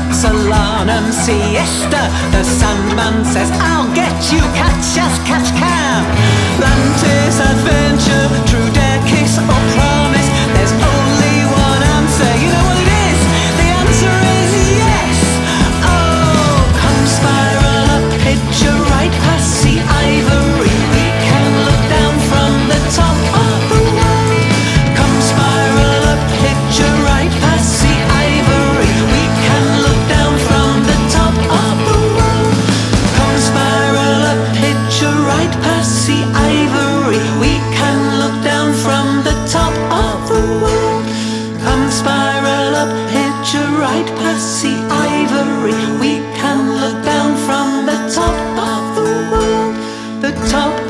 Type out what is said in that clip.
Solanum siesta. The Sandman says, I'll get you, catch us, catch can. Atlantis adventure, true dare, kiss or promise. There's only one answer, you know what it is? The answer is yes. Oh, come spiral up, picture right past the ivory. We can look down from the top of the world. Come spiral up, picture right past the ivory. We can look down from the top of the world. Come spiral up, picture right past the ivory. We can look down from the top of the world. Come spiral up, picture right past the ivory. We can look down from the top of the world. The top